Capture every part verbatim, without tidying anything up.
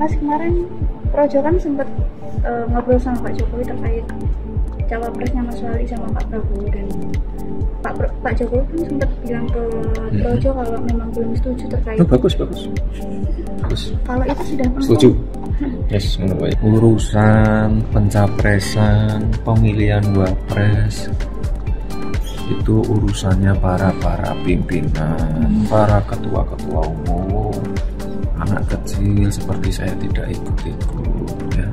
Mas, kemarin Projo kan sempat uh, ngobrol sama Pak Jokowi terkait cawapresnya Mas Wali sama Pak Prabowo, dan Pak Pro, Pak Jokowi pun sempat bilang ke Projo hmm. kalau memang belum setuju terkait. Oh, bagus bagus. Bagus. Kalau itu sudah pernah setuju. Yes, menurut urusan pencapresan, pemilihan wapres itu urusannya para para pimpinan, para ketua-ketua umum. Anak kecil seperti saya tidak ikut-ikut ya.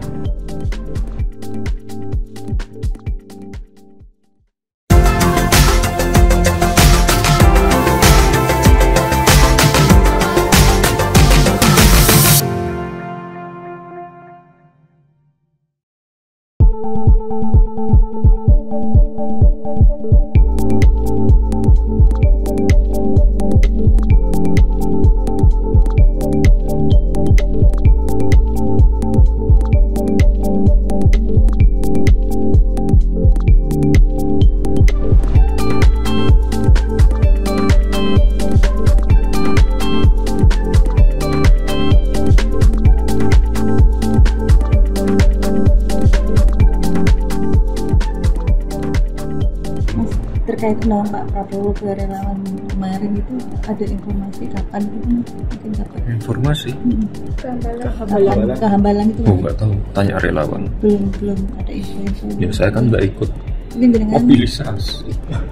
Terkait dengan Pak Prabowo ke relawan kemarin itu ada informasi kapan itu mungkin dapat informasi hmm. kehambalan kehambalan itu oh nggak tahu, tanya relawan. belum belum ada info. Ya saya kan nggak ikut dengan mobilisasi.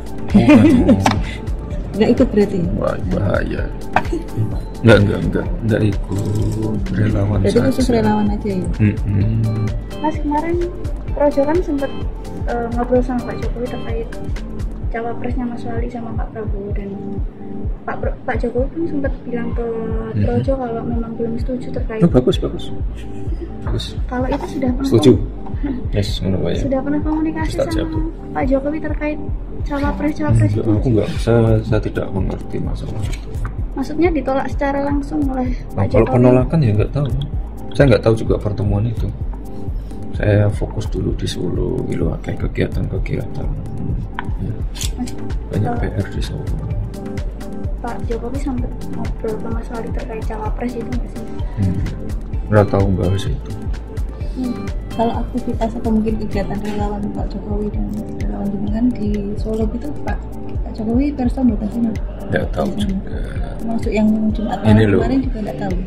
Nggak ikut berarti? Wah, bahaya. Nggak nggak nggak nggak ikut relawan. Jadi khusus relawan aja ya. Mm-hmm. Mas, kemarin Projo kan sempat uh, ngobrol sama Pak Jokowi terkait cawapresnya Mas Wali sama Pak Prabowo, dan Pak Pro, Pak Jokowi pun sempat bilang ke Projo hmm. kalau memang belum setuju terkait. Oh, bagus bagus. Bagus. Kalau itu sudah pernah setuju. Yes, menurut saya. Sudah pernah komunikasi Ustaz sama jatuh. Pak Jokowi terkait cawapres cawapres itu? Aku enggak, saya, saya tidak mengerti masalah itu. Maksudnya ditolak secara langsung oleh Nah, Pak kalau Jokowi? penolakan ya nggak tahu. Saya nggak tahu juga pertemuan itu. Saya fokus dulu di Solo, gitu, kayak kegiatan-kegiatan. Ya. Banyak P R di Solo. Pak Jokowi sampai ngobrol ke Mas Wali terkait cawapres itu nggak sih? Hmm. Nggak tahu bahas itu. Hmm. Kalau aktivitas atau mungkin kegiatan relawan Pak Jokowi dan relawan jenengan di Solo gitu, Pak Pak Jokowi perso mboten sih? Nggak tahu juga. Termasuk yang Jumat Ini malam loh. kemarin juga nggak tahu.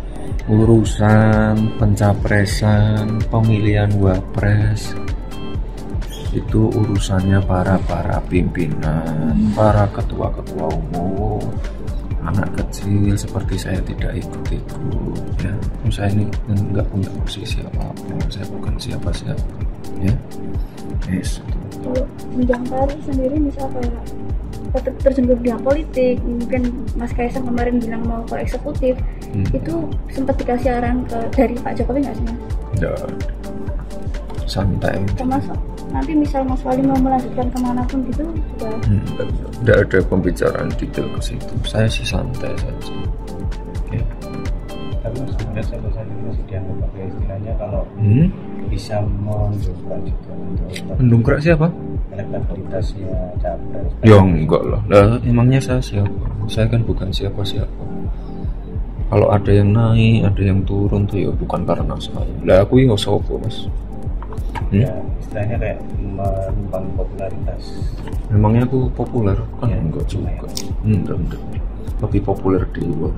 Urusan pencapresan, pemilihan wapres itu urusannya para para pimpinan, hmm. para ketua-ketua umum. Anak kecil seperti saya tidak ikut-ikut ya. Saya ini nggak punya posisi apa-apa, saya bukan siapa-siapa ya. Yes. Kalau Bang Fahri sendiri misal kayak tetap tersenggut di politik, mungkin Mas Kaisang kemarin bilang mau ke eksekutif, hmm. itu sempat dikasih arahan ke dari Pak Jokowi nggak sih Mas? Ya, santai. Termasuk nanti misal Mas Wali mau melanjutkan kemanapun gitu juga? Hmm, tidak ada pembicaraan detail ke situ. Saya sih santai saja. Ya. Tapi sebenarnya sampai saat ini masih dianggap pakai istilahnya kalau hmm? bisa mendongkrak juga untuk mendongkrak siapa? elektabilitasnya capres. Ya enggak lah. Lah emangnya saya siapa? Saya kan bukan siapa-siapa. Kalau ada yang naik, ada yang turun tuh ya bukan karena saya. Lah aku ini sopo Mas. Hmm? Ya istilahnya kayak menumpang popularitas. Memangnya aku populer? Kan ya, enggak juga. Enggak, enggak. Lebih populer di luar.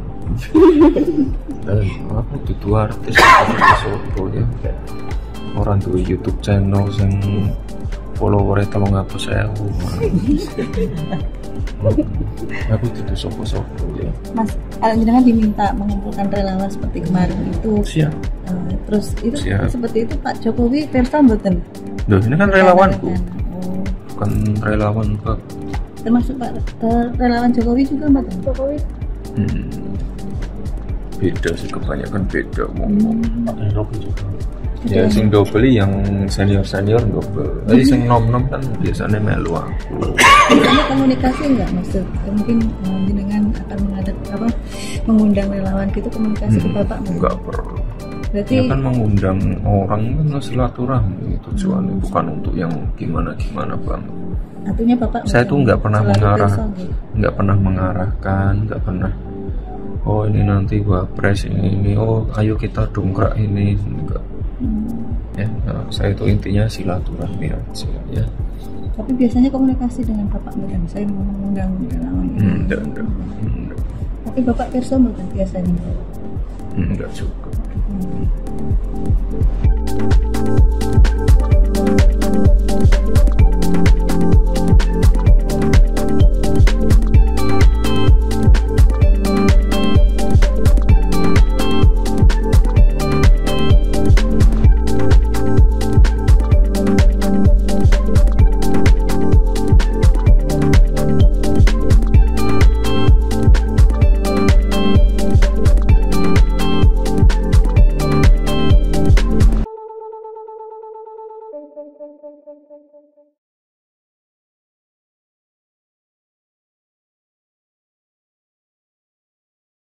Dan aku itu artis sopo ya. Orang tuh YouTube channel yang followernya tolong apa saya aku aku itu sopo-sopo ya. Mas, kalau jenengan diminta mengumpulkan relawan seperti kemarin itu siap. Uh, terus itu siap. Seperti itu Pak Jokowi perso mboten? Loh, ini kan relawanku. Oh. Bukan relawan Pak. Termasuk Pak relawan Jokowi juga mboten? Jokowi. Hmm. Beda sih, kebanyakan beda ngomong. Hmm. Ada Robi juga. Ya sing double yang senior-senior double. Tapi sing nom-nom kan biasanya melu aku. Biasanya komunikasi enggak maksud? Mungkin jenengan akan mengadat apa mengundang relawan gitu, komunikasi hmm, ke Bapak enggak perlu. Berarti ya kan mengundang orang kan silaturahmi tujuannya, hmm. bukan untuk yang gimana-gimana Bang. Artinya Bapak saya tuh nggak pernah mengarah, gitu? nggak pernah mengarahkan, nggak pernah oh ini nanti wapres ini, ini oh ayo kita dongkrak ini, enggak. Hmm. Ya, nah, saya itu intinya silaturahmi aja ya. Tapi biasanya komunikasi dengan Bapak Miriam, saya mau mengganggu relawan. Hmm, enggak, enggak, enggak. Tapi Bapak Pirsa bukan biasanya. Hmm, enggak juga. Hmm.